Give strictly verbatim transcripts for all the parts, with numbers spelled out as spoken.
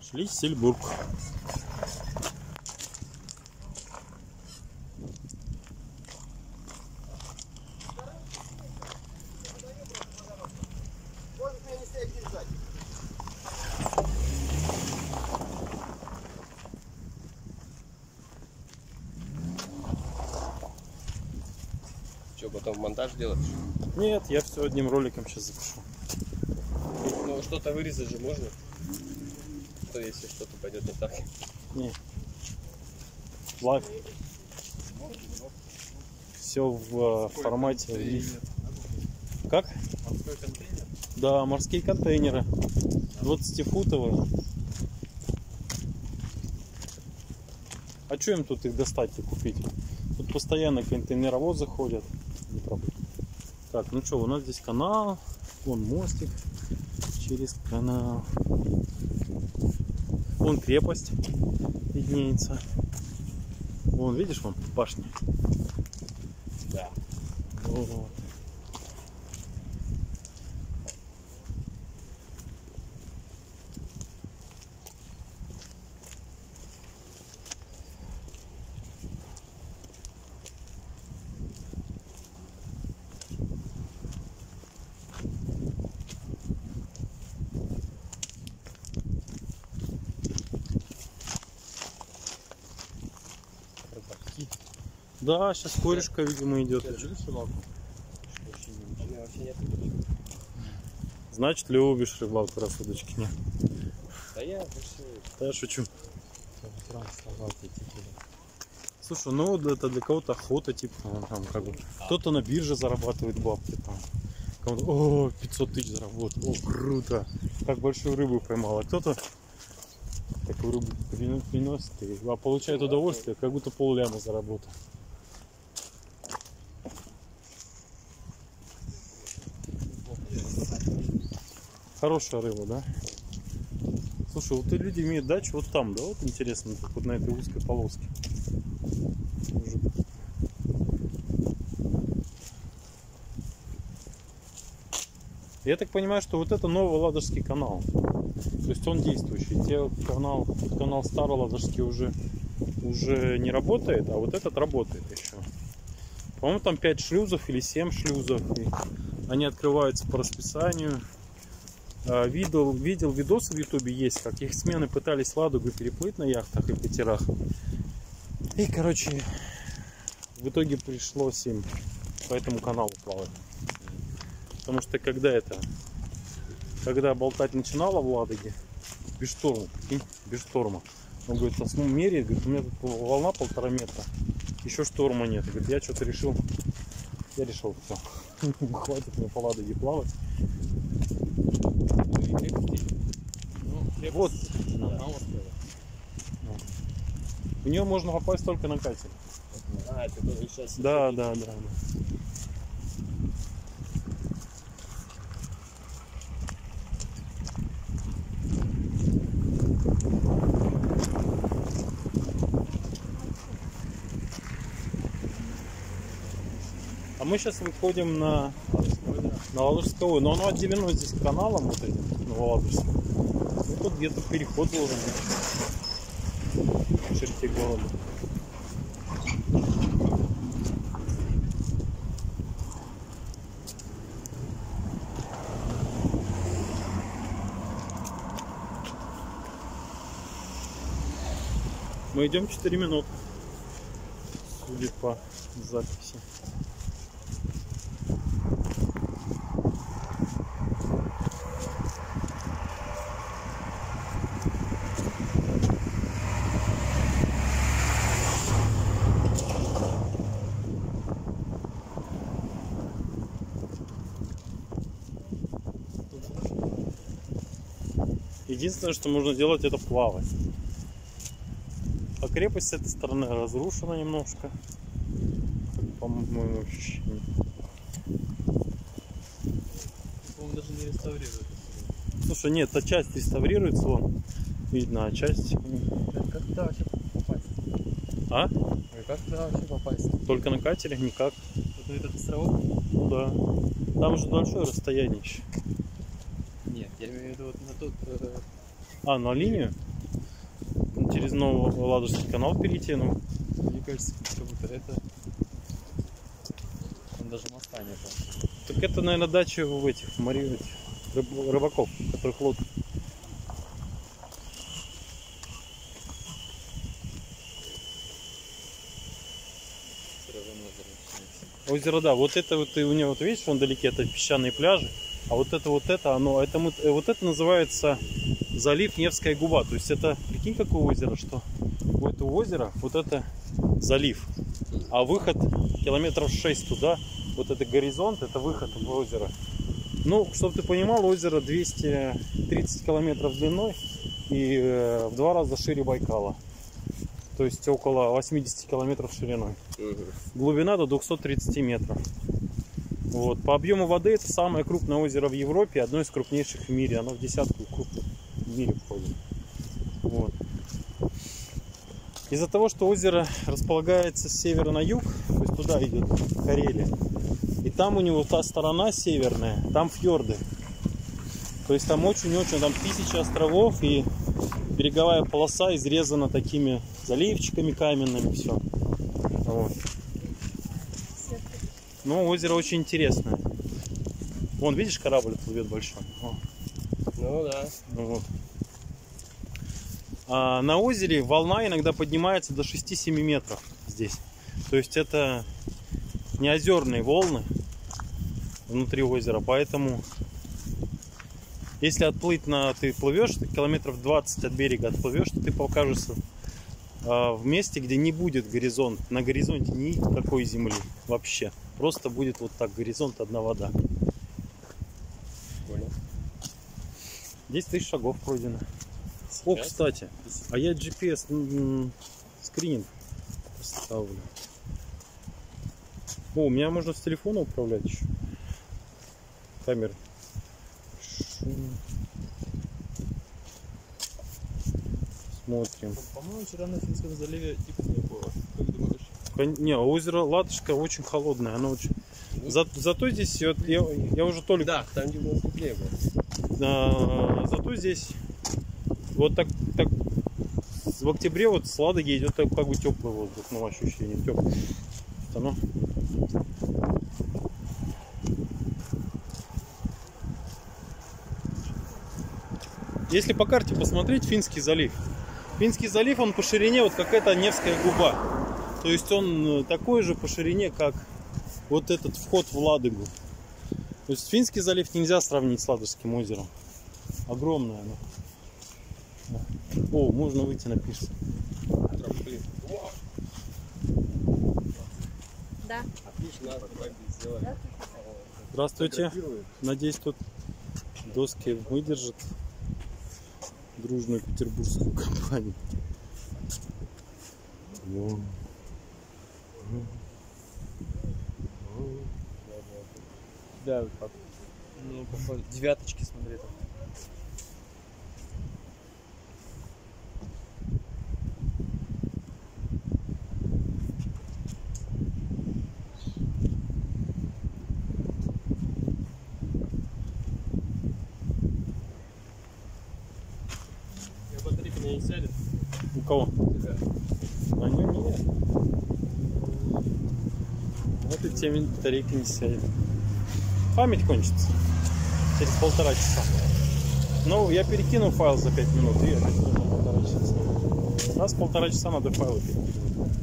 Шлиссельбург. Что, потом монтаж делаешь? Нет, я все одним роликом сейчас запишу. Ну, что-то вырезать же можно. Что если что-то пойдет не так? Не. Лайв. Все в э, формате лиф. Как? Морской контейнер? Да, морские контейнеры. двадцатифутовые. А что им тут их достать и купить? Тут постоянно контейнеровозы ходят. Не проблема. Так, ну что, у нас здесь канал. Вон мостик через канал. Вон крепость виднеется. Вон, видишь, вон башня. Да. Вот. Да, сейчас корешка, видимо, идет. Значит, любишь рыбалку, раз удочки нет. Да я вообще... Да я шучу. Слушай, ну это для кого-то охота, типа, там, как бы, кто-то на бирже зарабатывает бабки, там, кому-то, о, пятьсот тысяч заработал, о, круто, как большую рыбу поймал, а кто-то такую рыбу приносит, а получает удовольствие, как будто полляма заработал. Хорошая рыба, да? Слушай, вот и люди имеют дачу вот там, да? Вот интересно, вот на этой узкой полоске. Я так понимаю, что вот это новый Ладожский канал. То есть он действующий. Те канал, канал старый Ладожский уже, уже не работает, а вот этот работает еще. По-моему, там пять шлюзов или семь шлюзов. И они открываются по расписанию. Видел, видел видосы в ютубе есть, как их смены пытались Ладогу переплыть на яхтах и катерах. И, короче, в итоге пришлось им по этому каналу плавать. Потому что когда это, когда болтать начинала в Ладоге, без шторма, прикинь, без шторма. Он говорит, основном меряет, говорит, у меня тут волна полтора метра, еще шторма нет. Говорит, я что-то решил, я решил, все, хватит мне по Ладоге плавать. Вот. Да. В нее можно попасть только на катере. А, это тоже сейчас. Да, да, да, да. А мы сейчас выходим на, на Ладожское, но оно отделено здесь каналом вот этим, Новоладожским. Ну, тут где-то переход должен быть в черте города. Мы идем четыре минуты, судя по записи. Единственное, что можно делать, это плавать. А крепость с этой стороны разрушена немножко, по моему ощущению. Он даже не реставрирует. Слушай, нет, та часть реставрируется, вон видно, а часть... Как туда вообще попасть? А? Как туда вообще попасть? Только на катере? Никак. Вот этот островок? Ну да. Там же большое расстояние еще. Нет, я имею в виду вот на тот... А, на линию? через Новый Ладожский канал перейти, ну. Мне кажется, как будто это... Там даже моста нет. Так это, наверное, дача в этих, море, этих рыб, рыбаков, которых лодки. Озеро, да, вот это вот и у него, вот видишь, вон вдалеке, это песчаные пляжи, а вот это вот это, оно, это мы, вот это называется залив Невская губа, то есть это, прикинь, какое озеро, что у этого озера вот это залив, а выход километров шесть туда, вот это горизонт, это выход в озеро. Ну, чтобы ты понимал, озеро двести тридцать километров длиной и э, в два раза шире Байкала. То есть около восьмидесяти километров шириной. Угу. Глубина до двухсот тридцати метров. Вот. По объему воды это самое крупное озеро в Европе, одно из крупнейших в мире. Оно в десятку крупных в мире входит. Вот. Из-за того, что озеро располагается с севера на юг, то есть туда идет Карелия, и там у него та сторона северная, там фьорды. То есть там очень-очень, там тысячи островов, и береговая полоса изрезана такими заливчиками каменными, все. Вот. Ну, озеро очень интересное. Вон, видишь, корабль плывет большой. О. Ну да. Вот. А на озере волна иногда поднимается до шести-семи метров здесь. То есть это не озерные волны внутри озера, поэтому если отплыть на, ты плывешь, ты километров двадцать от берега отплывешь, то ты покажешься а, в месте, где не будет горизонт, на горизонте никакой земли вообще, просто будет вот так горизонт, одна вода. Понял. десять тысяч шагов пройдено. О, кстати, а я джи пи эс скрининг ставлю. О, у меня можно с телефона управлять еще. Камеры. Смотрим. По-моему, вчера на Финском заливе типа не было. Как думаешь? Не, озеро Ладожское очень холодное. Оно очень... За, зато здесь вот, я, я уже только... Да, там где было теплее было. А, зато здесь вот так, так в октябре вот с Ладоги идет как бы теплый воздух, ну ощущение теплый. Оно... Если по карте посмотреть, Финский залив. Финский залив, он по ширине вот как эта Невская губа. То есть он такой же по ширине, как вот этот вход в Ладогу. То есть Финский залив нельзя сравнить с Ладожским озером. Огромное оно. О, можно выйти на пирс. Да. Отлично. Здравствуйте. Надеюсь, тут доски выдержат дружную петербургскую компанию. Да, как? Ну, походу, девяточки, смотри там. Батарейка меня не сядет. У кого? Да. А не, нет. Вот и теми батарейка не сядет. Память кончится через полтора часа. Ну, я перекину файл за пять минут и опять на полтора часа. Раз в полтора часа надо файлы перекинуть.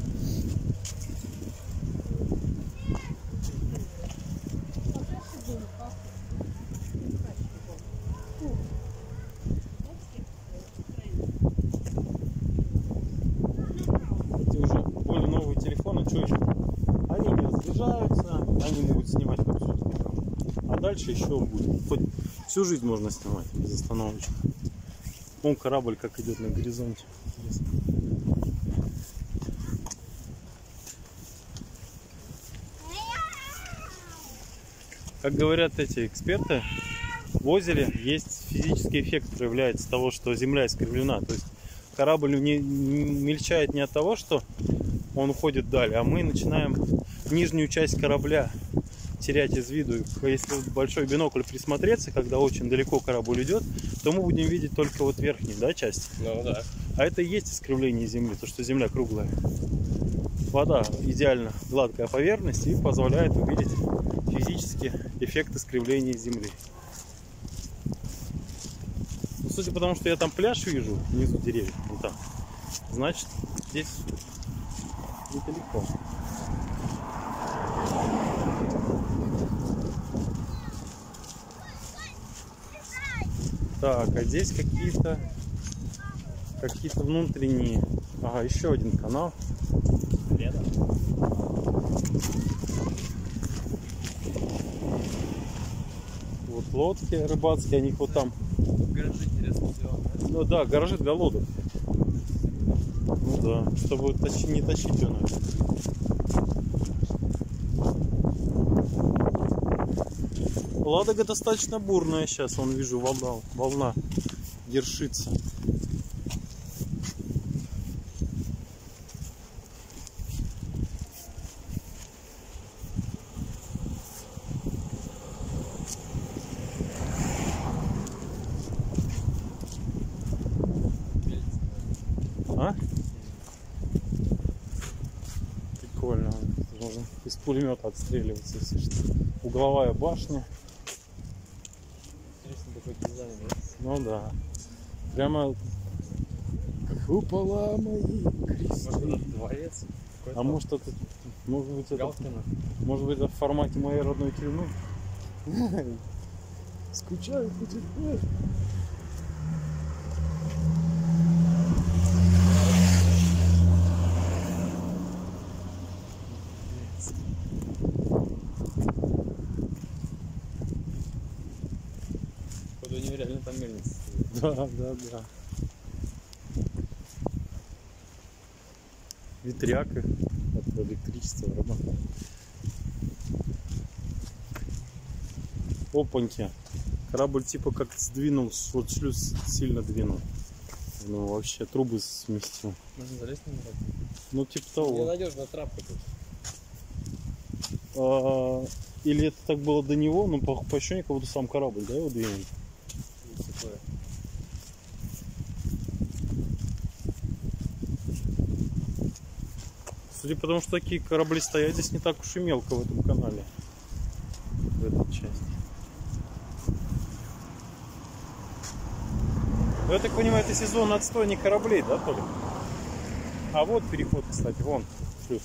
Эти уже более новые телефоны, что еще? Они не разряжаются, они могут снимать хоть сутки. А дальше еще будет. Хоть всю жизнь можно снимать без остановочек. Вон корабль как идет на горизонте. Интересно. Как говорят эти эксперты, в озере есть физический эффект, проявляется того, что земля искривлена. То есть корабль не, не мельчает не от того, что он уходит далее, а мы начинаем нижнюю часть корабля терять из виду. Если в большой бинокль присмотреться, когда очень далеко корабль идет, то мы будем видеть только вот верхнюю, да, часть. Ну да. А это и есть искривление Земли, то что Земля круглая. Вода идеально гладкая поверхность и позволяет увидеть физически эффект искривления Земли. Ну, судя по тому, что я там пляж вижу внизу деревьев, вот там, значит здесь недалеко. Так, а здесь какие-то какие-то внутренние. Ага, еще один канал. Рядом. Вот лодки рыбацкие, они вот там. Гаражи интересно сделаны. Ну да, гаражи для лодок. Ну да, чтобы тащи, не тащить ее, наверное. Ладога достаточно бурная сейчас, вон вижу, волна, волна ершится. А? Прикольно. Можно из пулемета отстреливаться, если что. Угловая башня. Интересно такой дизайн, да? Ну да. Прямо купола мои кресты. Может, это дворец? А может это, может быть это, Галкина? может быть это в формате моей родной тюрьмы? Скучаю по тебе. Походу, у него реально там мельница стоит. Да, да, да. Ветряк от электричества работает. Опаньки. Корабль типа как сдвинул, вот шлюз сильно двинул. Ну вообще трубы сместил. Можно залезть на него? Ну типа того. Ненадежная трапка тут. А, или это так было до него, но по, по ощущению, как будто сам корабль, да, его двинул. Такое. Судя по тому, что такие корабли стоят здесь не так уж и мелко в этом канале. В этой части. Ну, я так понимаю, это сезон отстойных кораблей, да, Толя? А вот переход, кстати, вон шлюз.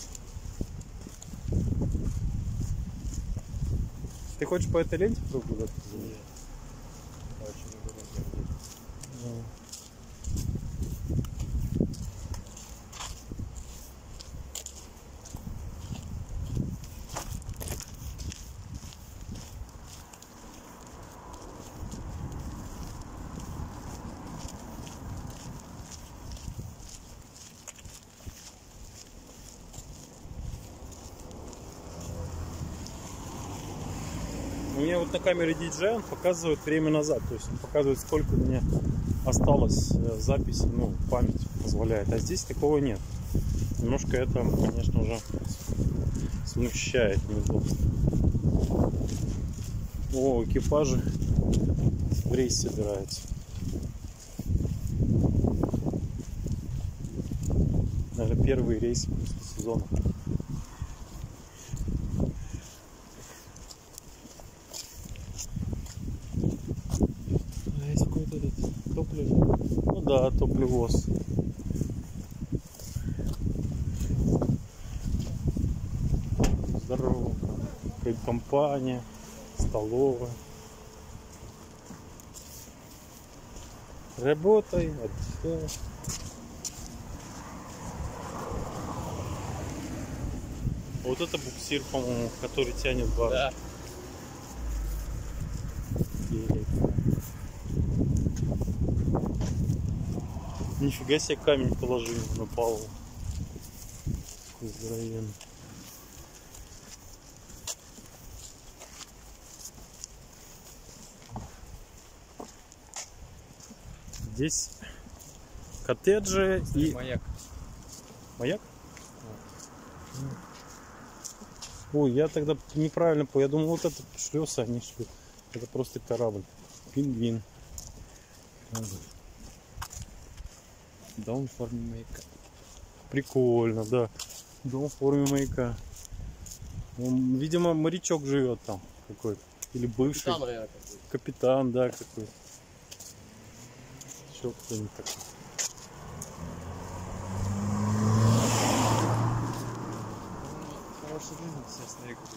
Ты хочешь по этой ленте прогуляться? Нет. Очень удобно. У меня вот на камере ди джей ай он показывает время назад, то есть он показывает, сколько у меня осталось записи, ну, память позволяет, а здесь такого нет. Немножко это, конечно, уже смущает неудобно. О, экипажи в рейс собираются. Наверное, первый рейс после сезона. Есть какой-то этот топливо. Ну да, топливоз. Здорово. Компания, столовая. Работай, отдыхай. Вот это буксир, по-моему, который тянет бар. Да. Нифига себе камень положили на палубу. Такой здоровенный. Здесь коттеджи и... Маяк. Маяк? Ой, я тогда неправильно понял. Я думал, вот это шлёсы, они шли. Это просто корабль. Пингвин. Дом в форме маяка. Прикольно, да. Дом в форме маяка. Он, видимо, морячок живет там какой-то. Или бывший. Капитан, наверное, какой-то. Капитан, да, какой-то. Еще кто-нибудь такой. Хороший рынок, все смотри, какой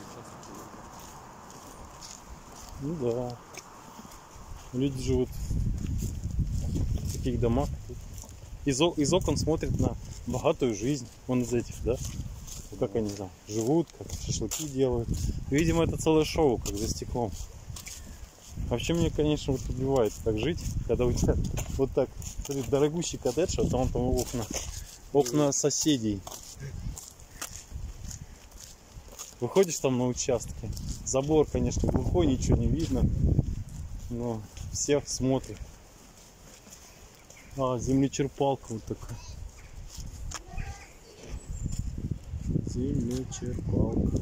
часто. Ну да. Люди живут в таких домах. Из, из окон смотрят на богатую жизнь. Вон из этих, да? Ну, как они там живут, как шашлыки делают. Видимо, это целое шоу, как за стеклом. Вообще мне, конечно, вот убивает так жить, когда у тебя вот так смотри, дорогущий коттедж, а там, там окна, окна соседей. Выходишь там на участке, забор, конечно, глухой, ничего не видно, но всех смотрят. А, землечерпалка вот такая. Землечерпалка.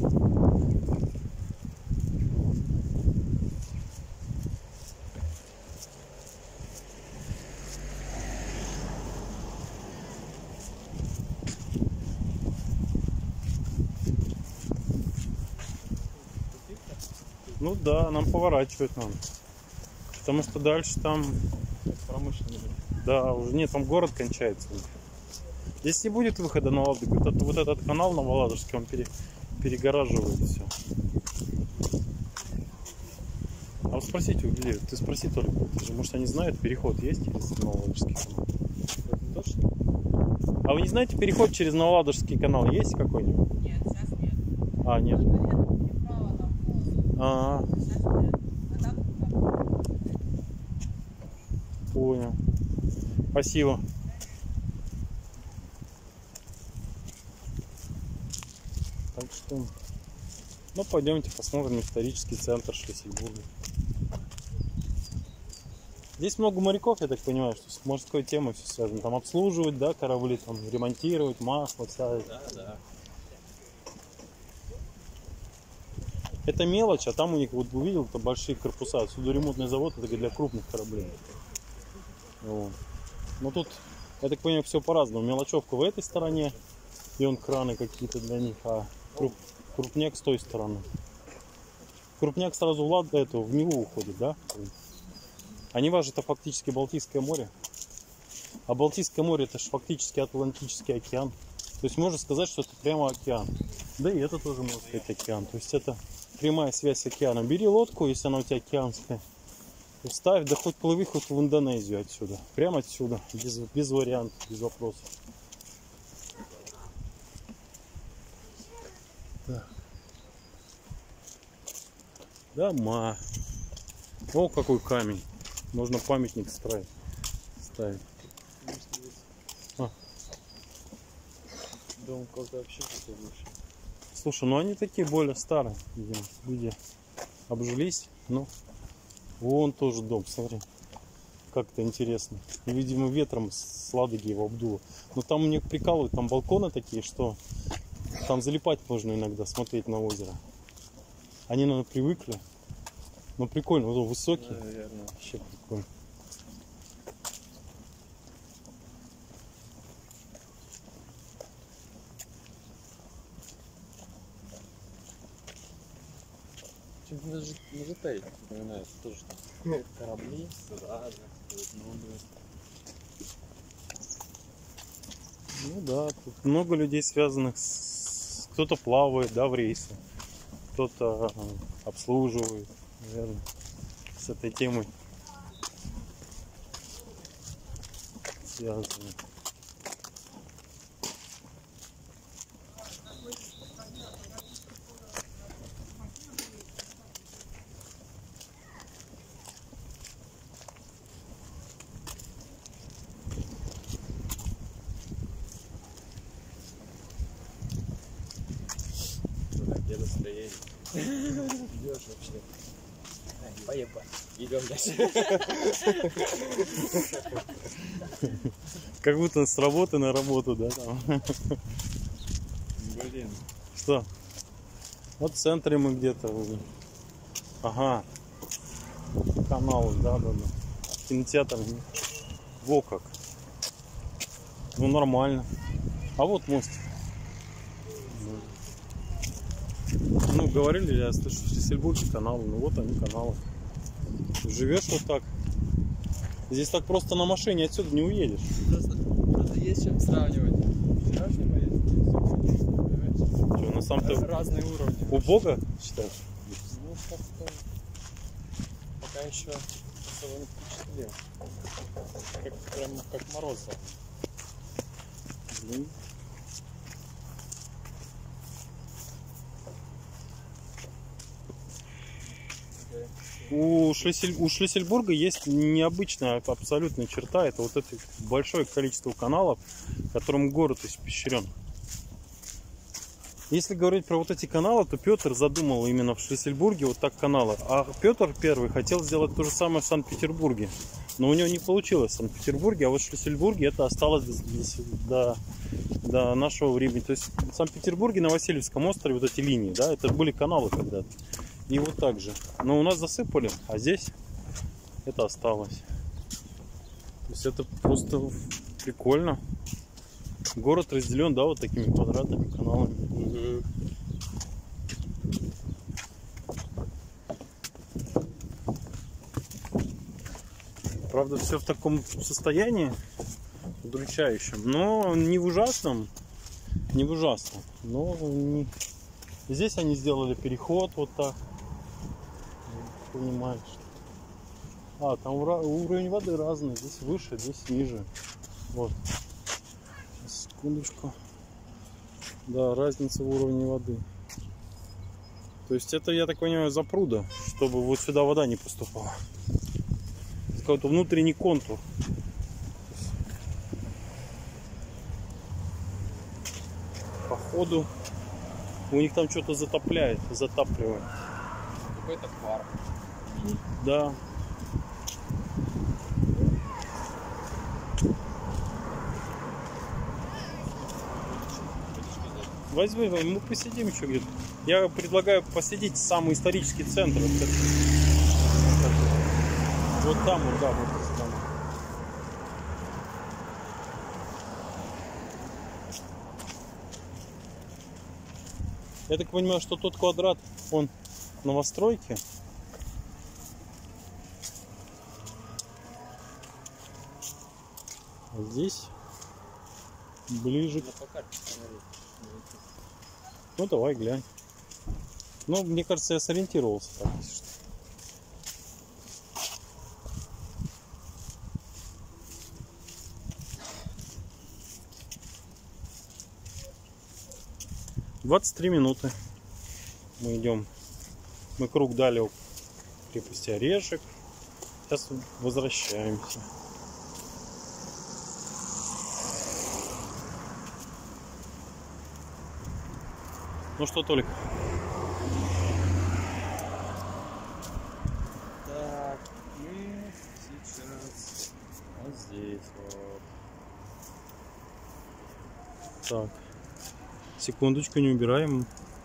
Ну да, нам поворачивать надо. Потому что дальше там Промышленный. да, уже нет, там город кончается. Здесь не будет выхода на Ладогу, вот, вот этот канал на Новоладожский, он пере, перегораживает все. А вот спросите у людей, ты спроси только, может они знают, переход есть через Новоладожский канал? Точно? А вы не знаете, переход через Новоладожский канал есть какой-нибудь? Нет, сейчас нет. А, нет. Переправа там полностью. А, Сейчас нет. А так там. понял. Спасибо. Так что, ну пойдемте посмотрим исторический центр Шлиссельбурга. Здесь много моряков, я так понимаю, что с морской темой все связано. Там обслуживать, да, корабли, там ремонтировать, масло, вся. Да, да. Это мелочь, а там у них, вот увидел, это большие корпуса. Отсюда ремонтный завод, это для крупных кораблей. Вот. Но тут, я так понимаю, все по-разному. Мелочевка в этой стороне, и он краны какие-то для них, а круп, крупняк с той стороны. Крупняк сразу в, лад, эту, в Неву уходит, да? А Нева же это фактически Балтийское море. А Балтийское море это же фактически Атлантический океан. То есть можно сказать, что это прямо океан. Да и это тоже можно сказать океан. То есть это прямая связь с океаном. Бери лодку, если она у тебя океанская. Ставь, да хоть плыви хоть в Индонезию отсюда. Прямо отсюда. Без, без вариантов, без вопросов. Так. Дома. О, какой камень. Можно памятник строить. Ставить. А. Дом какой-то вообще такой больше. Слушай, ну они такие более старые, видимо. Люди обжились. Ну, вон тоже дом, смотри. Как-то интересно. Видимо, ветром с Ладоги его обдуло. Но там у них прикалывают, там балконы такие, что там залипать можно иногда, смотреть на озеро. Они, наверное, привыкли. Но прикольно, вот высокий. Наверное. Вообще прикольно. Чем-то даже на Житей напоминает. Тоже там корабли, суда, Ну да, тут много людей связанных с... Кто-то плавает, да, в рейсы. Кто-то обслуживает, наверное, с этой темой связано. где настроение. Идешь вообще. Поебать. Идем дальше. Как будто с работы на работу, да? Там. Блин. Что? Вот в центре мы где-то. Ага. Канал, да, да, да. Кинотеатр. Во как. Ну нормально. А вот мост. Ну, говорили, я слышу, в Шлиссельбурге каналы. Ну вот они, каналы. Живешь вот так. Здесь так просто на машине отсюда не уедешь. Просто, просто есть чем сравнивать. Вчерашний поездки. Что, на самом-то Разные уровни. убого считаешь? Ну, как-то пока еще особо не впечатлил. Как, прям как мороз. Блин. У, Шлиссель... у Шлиссельбурга есть необычная абсолютная черта. Это вот это большое количество каналов, которым город испещрен. Если говорить про вот эти каналы, то Петр задумал именно в Шлиссельбурге вот так каналы. А Петр первый хотел сделать то же самое в Санкт-Петербурге. Но у него не получилось в Санкт-Петербурге, а вот в Шлиссельбурге это осталось до, до нашего времени. То есть в Санкт-Петербурге на Васильевском острове вот эти линии, да, это были каналы когда-то. И вот так же. Но у нас засыпали, а здесь это осталось. То есть это просто прикольно. Город разделен, да, вот такими квадратными каналами. Угу. Правда, все в таком состоянии удручающем, но не в ужасном, не в ужасном. Но не... здесь они сделали переход вот так. Понимаешь? А, там уровень воды разный. Здесь выше, здесь ниже. Вот. Секундочку. Да, разница в уровне воды. То есть это, я так понимаю, запруда, чтобы вот сюда вода не поступала. Какой-то внутренний контур. Походу у них там что-то затопляет, затапливает. Какой-то пар. Да. Возьми, мы посидим еще где-то. Я предлагаю посидеть в самый исторический центр. Вот там, вот, да, вот там. Я так понимаю, что тот квадрат, он новостройки. А здесь ближе. Ну давай глянь. Ну, мне кажется, я сориентировался так, если что. двадцать три минуты мы идем. Мы круг дали у крепости Орешек. Сейчас возвращаемся. Ну что, Толик? Так, мы сейчас вот здесь вот. Так. Секундочку, не убираем.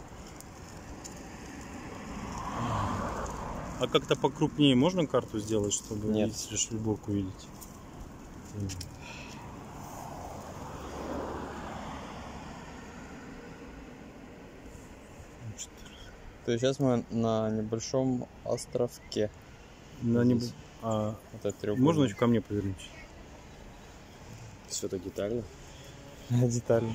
А как-то покрупнее можно карту сделать, чтобы Нет. Шлиссельбург увидеть? То есть сейчас мы на небольшом островке. На неб... Здесь. а, Вот этот треугольник. можно еще ко мне повернуть? Все это детально. Детально.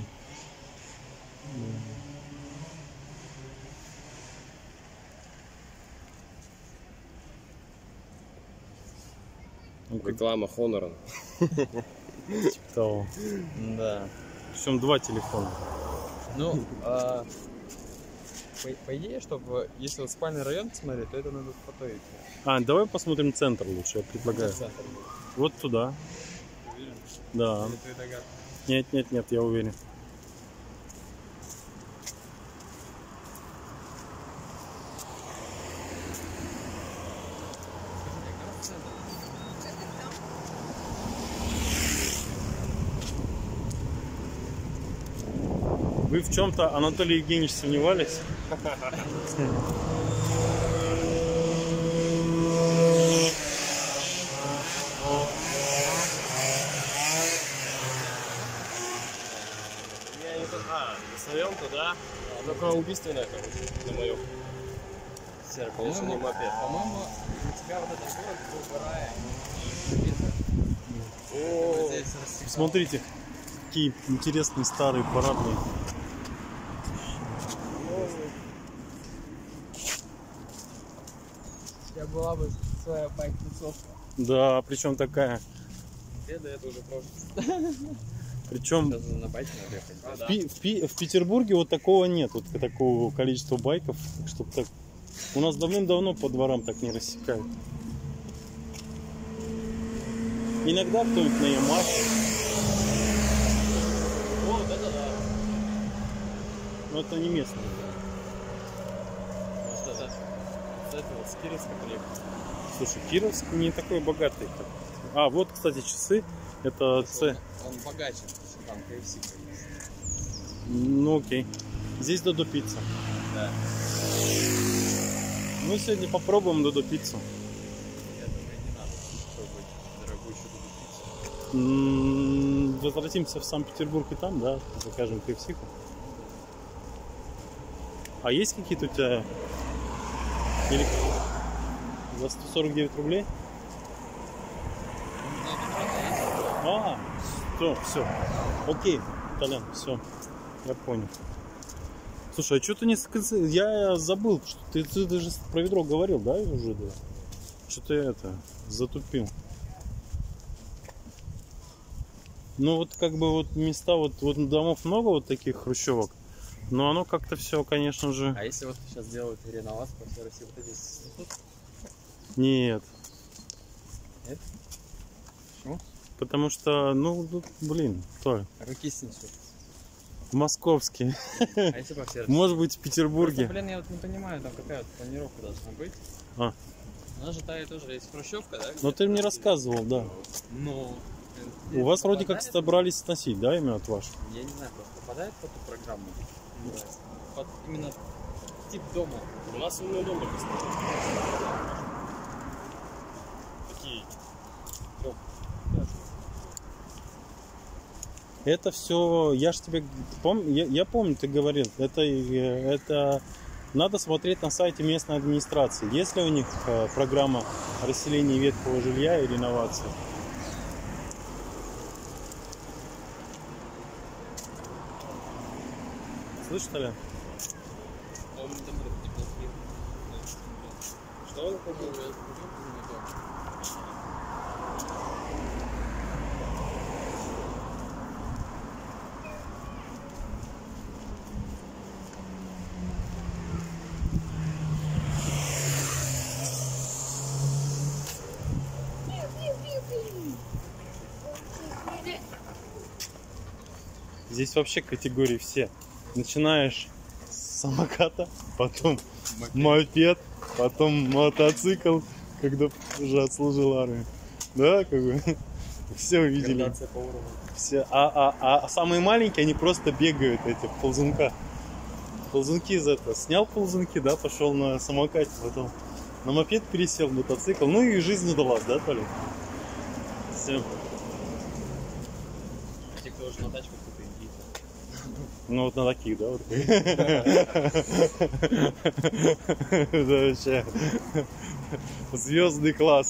Ну, как Реклама Honor. того. Да. Причем два телефона. Ну, а, по, по идее, чтобы если вот спальный район посмотреть, то это надо потоить. А, давай посмотрим центр лучше, я предлагаю. Вот туда. Уверен? Да. Или ты догадка? Нет, нет, нет, я уверен. Вы в чем-то, Анатолий Евгеньевич, сомневались? Я не тот. А, на своем туда. Только убийственное, короче, на моем. Серый, конечно, не мопед. По-моему, у тебя вот этот город был в рае. О, Здесь рассекал. Смотрите, какие интересные старые парадные. У тебя была бы своя байк-тусовка. Да, причем такая. беда, это уже прошлое. Причем Сейчас на байке надо ехать. А, в, да. Пи- в, Пи- в Петербурге вот такого нет, вот такого количества байков, чтобы так. У нас давным-давно по дворам так не рассекают. Иногда кто-нибудь на Ямахе, О, да-да-да. но это не местные. Вот это. Вот это вот с Кировска приехал. Слушай, Кировск не такой богатый. как- А, вот, кстати, часы. Это Ц. Он богаче, потому что там кей эф си есть. Ну окей. Здесь Додо пицца. Да. Ну сегодня попробуем Додо пиццу. Я думаю, не надо пробовать дорогую еще пиццу. М, Возвратимся в Санкт-Петербург и там, да, закажем кей эф си. А есть какие-то у тебя? Или за сто сорок девять рублей? А, все, все. Окей, Толян, все. Я понял. Слушай, а что ты не сказал? Я забыл, что ты, ты даже про ведро говорил, да, уже, да? Что-то я это затупил. Ну вот как бы вот места, вот, вот домов много вот таких хрущевок, но оно как-то все, конечно же. А если вот сейчас делают реновацию по всей России, вот эти снесут? Нет. Нет? Почему? Потому что, ну, тут, блин, Толь, Руки снесут. московские. А если по всей России? Может быть, в Просто, Петербурге. блин, я вот не понимаю, там какая вот планировка должна быть. А. Она же та и тоже есть хрущевка, да? Но ты мне рассказывал, да. Ну. У вас вроде как собрались сносить, да, именно от ваш? Я не знаю, просто попадает под эту программу. Под именно тип дома. У нас умный дом только стоит. Такие. Это все, я ж тебе помню, я, я помню, ты говорил, это, э, это надо смотреть на сайте местной администрации. Есть ли у них э, программа расселения ветхого жилья и реновации? Слышишь, Толя? По-моему, там это неплохие. Что он такое? Здесь вообще категории все. Начинаешь с самоката, потом мопед, потом мотоцикл, когда уже отслужил армию. Да, как бы все увидели. Градация по уровню. Все. А, а, а самые маленькие, они просто бегают эти в ползунках. Ползунки из этого. Снял ползунки, да, пошел на самокате, потом на мопед пересел, мотоцикл. Ну и жизнь удалась, да, Толя? Все. Те, кто уже на тачках, кто-то индийцы. Ну вот на таких, да, вот. Это вообще звездный класс.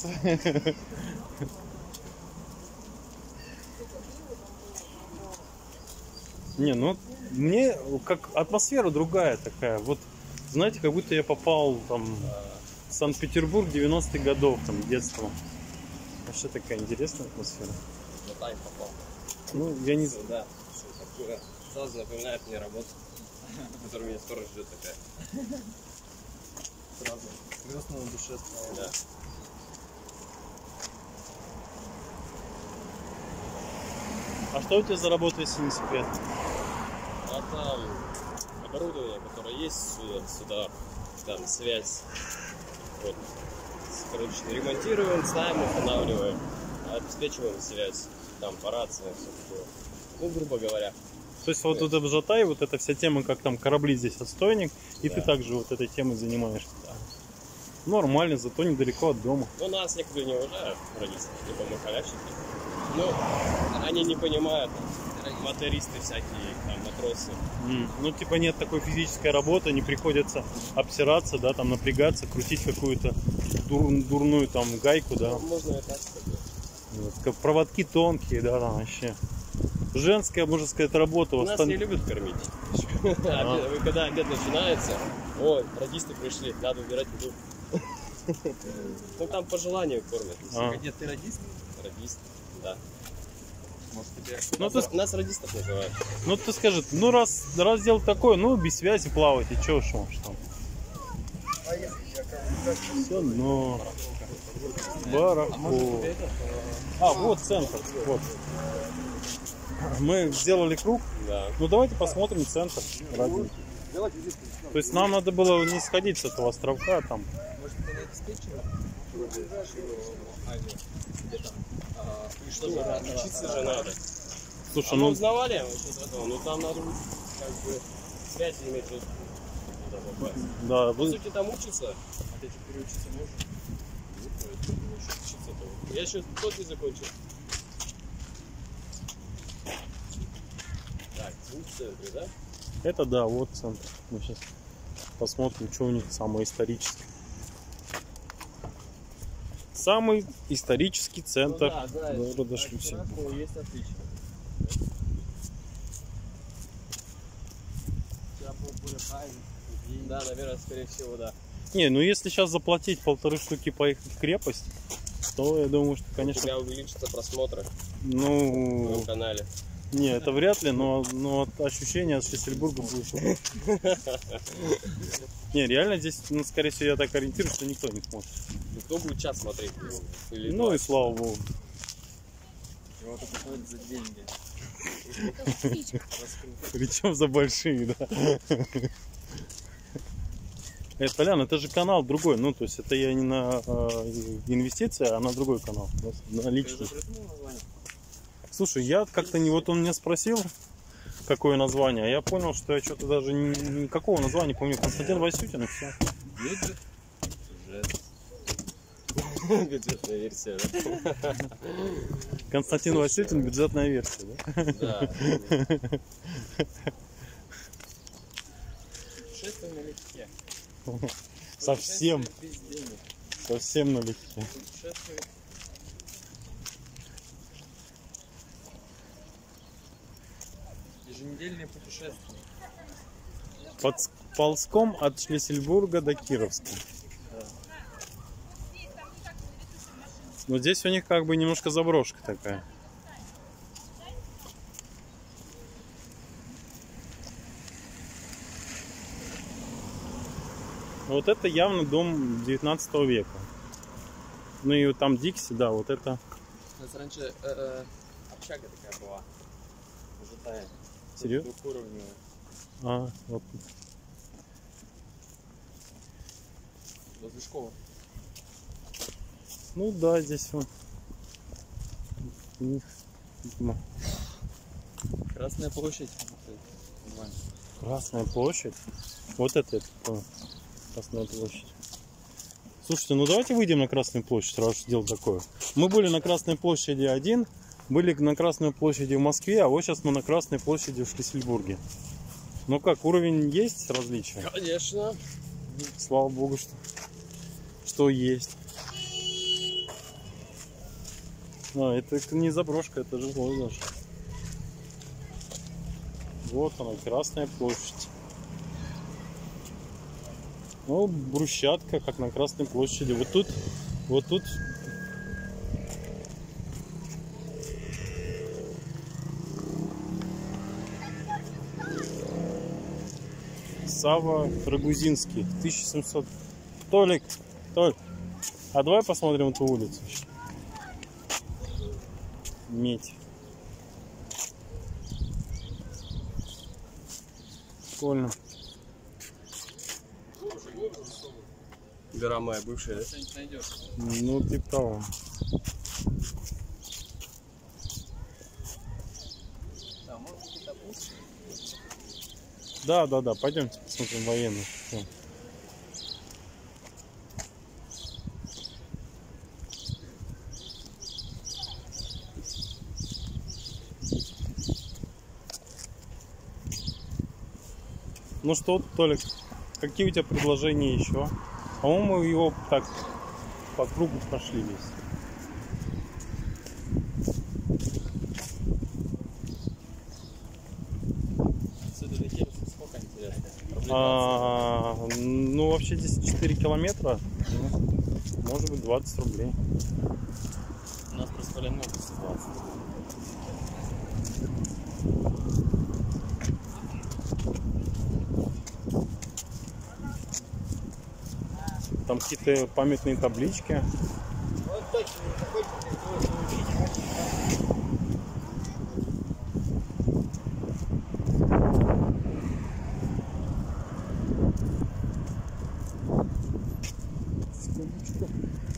Не, ну мне как атмосфера другая такая. Вот знаете, как будто я попал там в Санкт-Петербург девяностых годов, там детство. Вообще такая интересная атмосфера. На тайм попал. Ну, я не знаю. Да. Такое. Сразу напоминает мне работу, которая меня скоро ждет такая. Сразу. Грустно на душе стало. Да. А что у тебя за работа, если не секрет? А там оборудование, которое есть сюда, сюда там связь. Вот. Короче, ремонтируем, ставим, устанавливаем, обеспечиваем связь, там по рации, все такое. Ну, грубо говоря. То есть вот это Бжатай, вот эта вся тема, как там корабли здесь отстойник, и Да. ты также вот этой темой занимаешься. Нормально, зато недалеко от дома. Ну, нас некоторые не уважают, родители, типа мы халявщики. Ну, они не понимают, мотористы всякие, там, матросы. М, Ну, типа нет такой физической работы, не приходится обсираться, да, там напрягаться, крутить какую-то дур- дурную там гайку, да. Ну, можно и так сказать. Вот, как проводки тонкие, да, там вообще. Женская, можно сказать, работа. Нас Остан- не любят кормить. Обед- вы- Когда обед начинается, ой, радисты пришли, надо убирать еду. Ну там по желанию кормят. А. Нет, ты радист? Радист, да. Может тебе... Ну, Нас, ты, нас радистов называют. ну, ты скажи, ну, раз, раз дело такое, ну, без связи плавать, и чё уж вам, что? Все, но... А может Барахо. тебе это? А, вот центр, вот. Мы сделали круг, Да. ну, давайте посмотрим центр. Ради. То есть нам надо было не сходить с этого островка, там. Может ты на диспетчера? Азию. Где там? А, И что же, учиться же надо. Слушай, А мы ну, узнавали вот этого, ну там надо как бы связь иметь вот туда попасть. да, По вы- сути там учиться, а ты теперь учиться можешь? учиться-то. Я еще тот не закончил. Так, звук в центре, да? это да, вот центр. Мы сейчас посмотрим, что у них самое историческое. Самый исторический центр Ну да, знаешь, города от Шлиссельбург. вчерашнего есть отлично. Да, наверное, скорее всего, да. Не, ну если сейчас заплатить полторы штуки поехать в крепость, то я думаю, что, У конечно, тебя увеличатся просмотры на ну, моем канале. не, это вряд ли, но, но от ощущения от Шлиссельбурга будет. Не, реально здесь, ну, скорее всего, я так ориентируюсь, что никто не смотрит. Ну, кто будет час смотреть? Или Ну два? и слава богу. Его только ходит за деньги. Причем за большие, да. Это, Толян, это же канал другой. Ну, то есть это я не на э, инвестиции, а на другой канал. На Ты личный. уже придумал название? Слушай, я как-то не... Вот он меня спросил, какое название, а я понял, что я что-то даже ни- никакого названия не помню. Константин Васютин, и все. Бюджет. Бюджетная версия, да? Константин Васютин, бюджетная версия, да? Да. Путешествие налегке. Совсем, Путешествие без денег. совсем налегке. Путешествие... Еженедельные путешествия. Под ползком от Шлиссельбурга до Кировска. Но здесь у них как бы немножко заброшка такая. Вот это явно дом девятнадцатого века. Ну и вот там Дикси, да, вот это. У нас раньше э, э, общага такая была. Золотая. Серьезно? Двухуровневая. А, вот. Возле школы. Ну да, здесь вот. У них, видимо, Красная площадь. Нормально. Красная площадь. Вот это я понял. Красная площадь. Слушайте, ну давайте выйдем на Красную площадь, раз уж дело такое. Мы были на Красной площади один, были на Красной площади в Москве, а вот сейчас мы на Красной площади в Шлиссельбурге. Ну как, уровень есть различия? Конечно. Слава богу, что, что есть. А, это не заброшка, это жилой даже. Вот она, Красная площадь. Ну, брусчатка, как на Красной площади. Вот тут, вот тут. Сава Рогузинский, тысяча семьсот. Толик, Толик, а давай посмотрим эту улицу. Медь. Прикольно. Гора моя бывшая, да? Что-нибудь найдешь. Ну, типа того. Да, может какие-то Да, да, да, пойдемте посмотрим военных. Всё. Ну что, Толик, какие у тебя предложения еще? По-моему, его так по кругу прошли весь. Отсюда до Киевска сколько, интересно? Рублей А, ну, вообще здесь четыре километра. Ну, может быть, двадцать рублей. двадцать. У нас просто много двадцать. Там какие-то памятные таблички. Секундочку.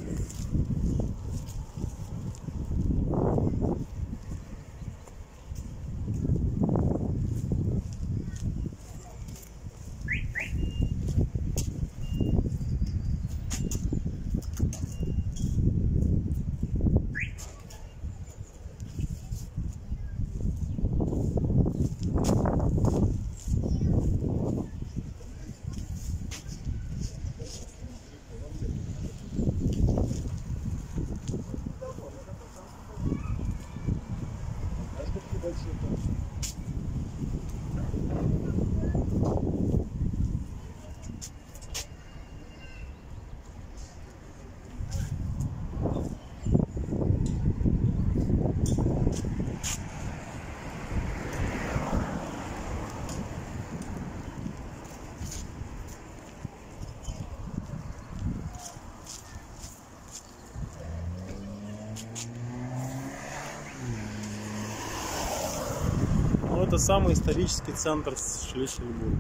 Ну, это самый исторический центр Шлиссельбурга.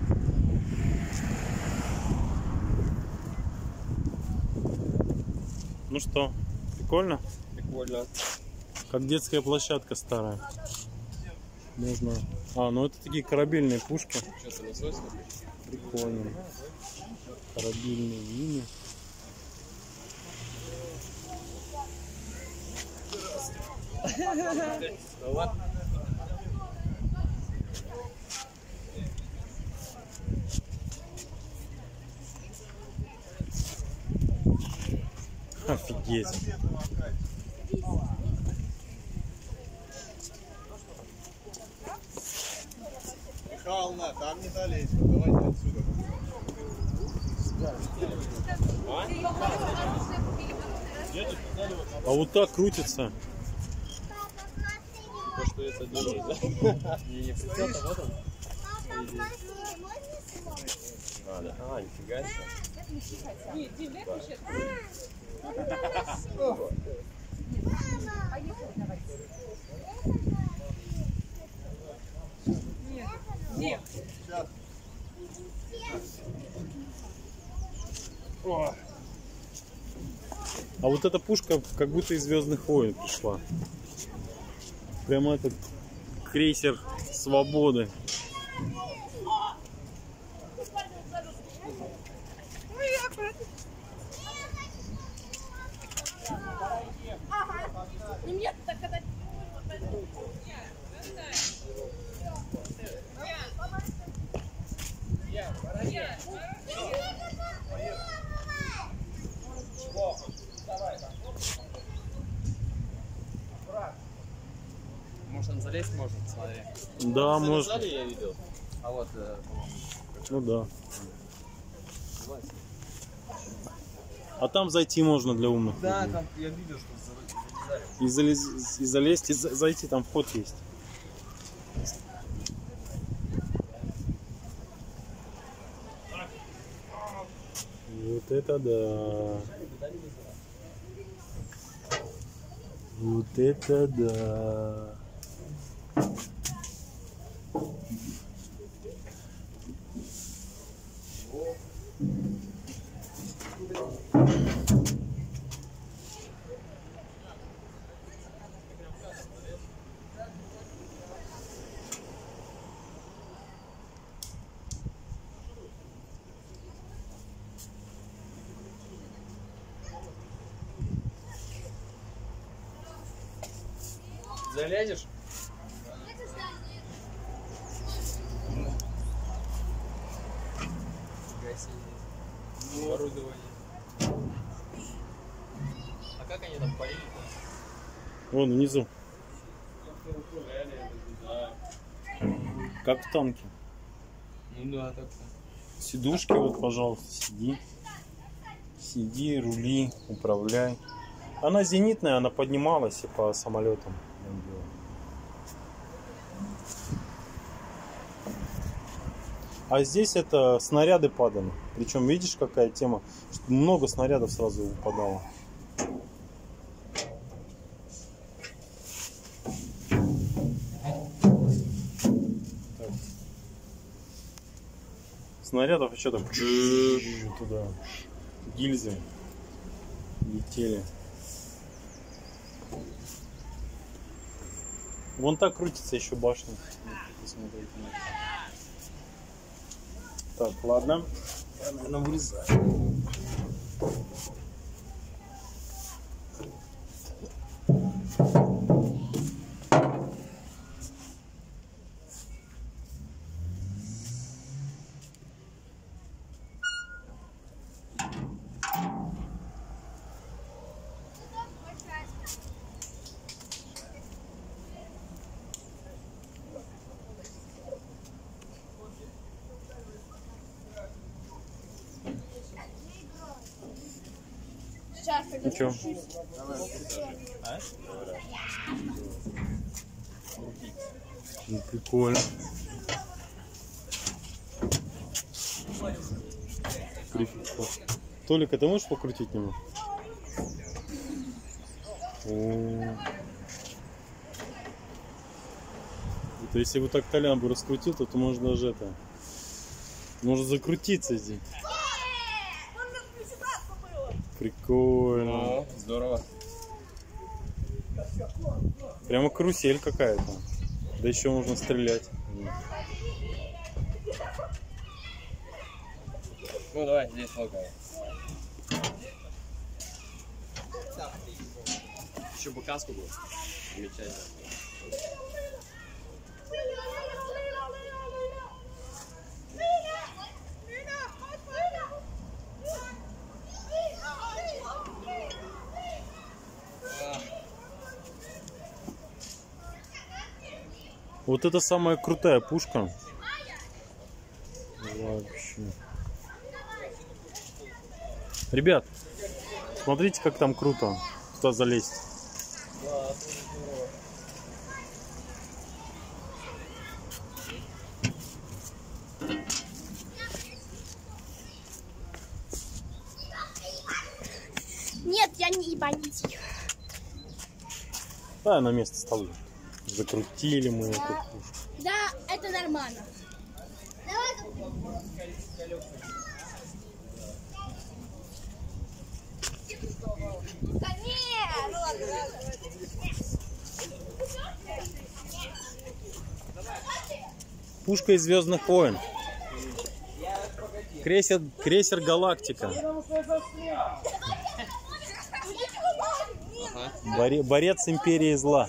Ну что, прикольно? Прикольно. Как детская площадка старая. Можно. А, ну это такие корабельные пушки. Что-то насос? Прикольно. Корабельные мины. Офигеть. Михайловна, там не долезть, давайте отсюда. А вот так крутится. То, что это делает, да? Не, не прицел, а вот он. А, да. А, нифига себе. Где? А вот эта пушка как будто из Звездных войн пришла. Прямо этот крейсер свободы. Ну нет, так когда... Может, он залезть может, смотри. Да, может. Залезали, я видел. А вот, э, по-моему. Ну да. А там зайти можно для умных. Да, людей. там я видел, что залезали. И, залез, и залезть, и за- зайти, там вход есть. Вот это да. Вот это да. Залезешь? Оборудование. А как они там полили? Вон внизу. Как в танке. Ну да, так-то. Сидушки вот, пожалуйста, сиди. Сиди, рули, управляй. Она зенитная, она поднималась и по самолетам. А здесь это снаряды падали. Причем видишь, какая тема? Что много снарядов сразу выпадало. Так. Снарядов еще там туда гильзы летели. Вон так крутится еще башня. Посмотрите. Так, ладно. Я, наверное, вырезаю. Ну чё? Ну, прикольно. Прикольно. Толик, а ты можешь покрутить немного? О. Это если бы так Толян бы раскрутил, то, то можно даже это. Может закрутиться здесь. Прикольно. О, здорово. Прямо карусель какая-то. Да еще можно стрелять. Ну давай, здесь толкай. Еще бы каску было. Замечательно. Вот это самая крутая пушка. Вообще. Ребят, смотрите, как там круто. Туда залезть. Нет, я не бандит. Да, на место столы. Закрутили мы эту пушку. Да, это нормально. Да нет! Пушка из Звездных войн. Крейсер, крейсер Галактика. Боре, борец империи зла.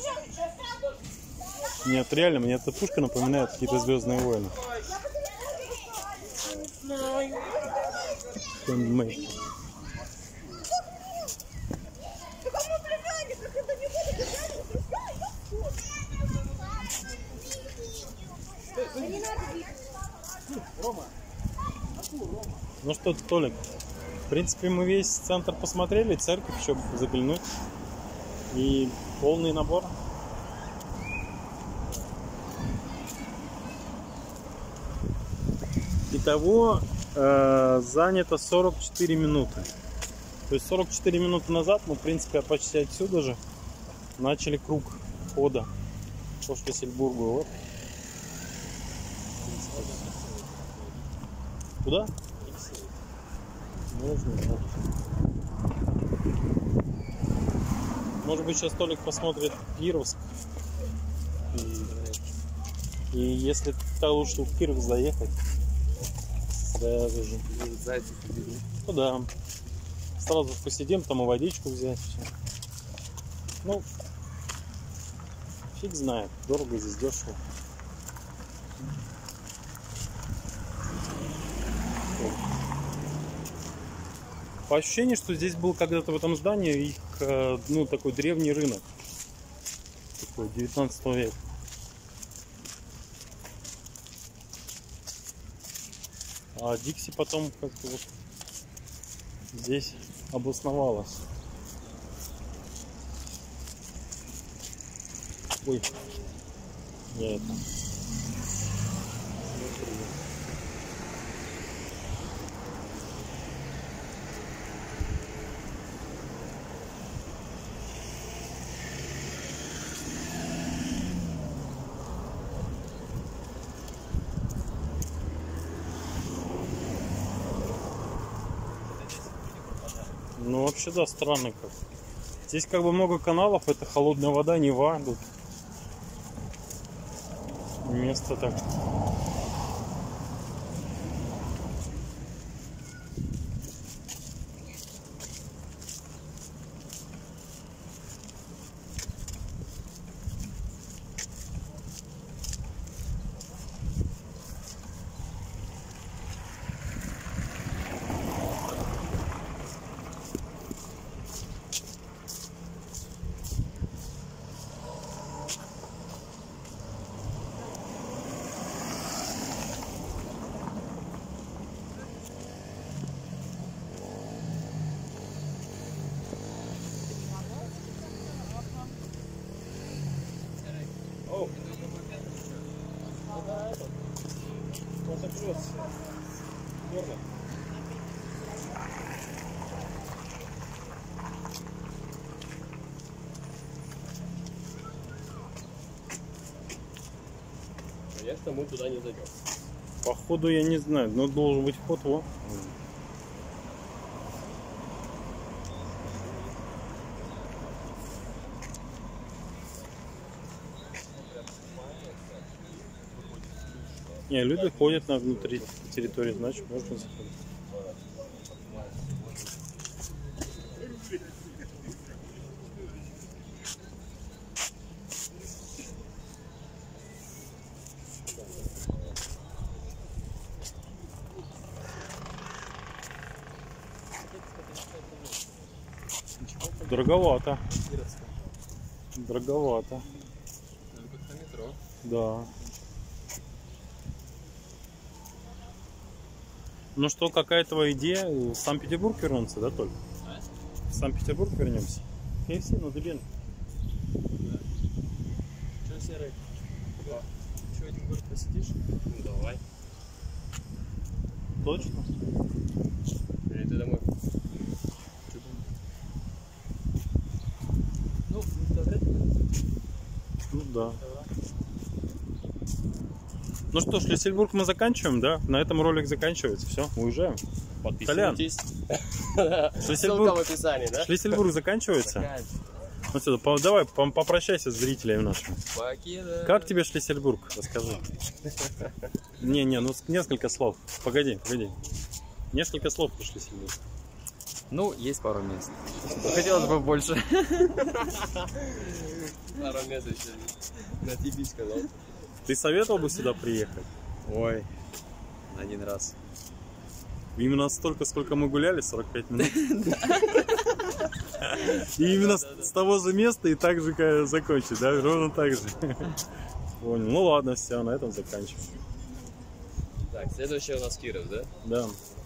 Нет, реально, мне эта пушка напоминает какие-то Звездные войны. Handmade. Ну что, Толик, в принципе, мы весь центр посмотрели, церковь еще заглянуть. И полный набор. Итого э, занято сорок четыре минуты. То есть сорок четыре минуты назад мы, в принципе, почти отсюда же начали круг хода по Шлиссельбургу. Вот. Куда? Можно, да. Может быть, сейчас Толик посмотрит Кировск. И, и если то лучше в Кировск заехать. Сразу же. Ну да. Сразу посидим, там и водичку взять. Все. Ну, Фиг знает, дорого здесь, дешево. По ощущению, что здесь был когда-то в этом здании их, ну, такой древний рынок. Такой девятнадцатого века. А Дикси потом как-то вот здесь обосновалась. Ой, я это. Ну вообще да, странно как. Здесь как бы много каналов, это холодная вода, Нева. Тут место так. Конечно, мы туда не зайдем. Походу я не знаю, но должен быть вход во. Не, люди ходят на внутри территории, значит можно заходить. Дороговато. Дороговато. Да. Ну что, какая твоя идея? В Санкт-Петербург вернуться, да, только? А? В Санкт-Петербург вернемся. кей эф си, ну блин. Да. Че, Серый? Че, один город посетишь? Ну давай. Точно? Или ты домой? Ну, вряд ли. Ну да. Ну что, Шлиссельбург мы заканчиваем, да? На этом ролик заканчивается. Все, уезжаем. Подписывайтесь. Шлиссельбург... Ссылка в описании, да? Шлиссельбург заканчивается. Ну что, по, давай по, попрощайся с зрителями нашими. Покеда. Как тебе Шлиссельбург? Расскажи. Не-не, ну несколько слов. Погоди, погоди. Несколько слов про Шлиссельбург. Ну, есть пару мест. Хотелось бы больше. Пару мест еще на тебе сказал. Ты советовал бы сюда приехать? Ой, один раз. Именно столько, сколько мы гуляли, сорок пять минут. И именно с того же места и так же закончить, да? Ровно так же. Понял. Ну ладно, все, на этом заканчиваем. Так, следующий у нас Киров, да? Да.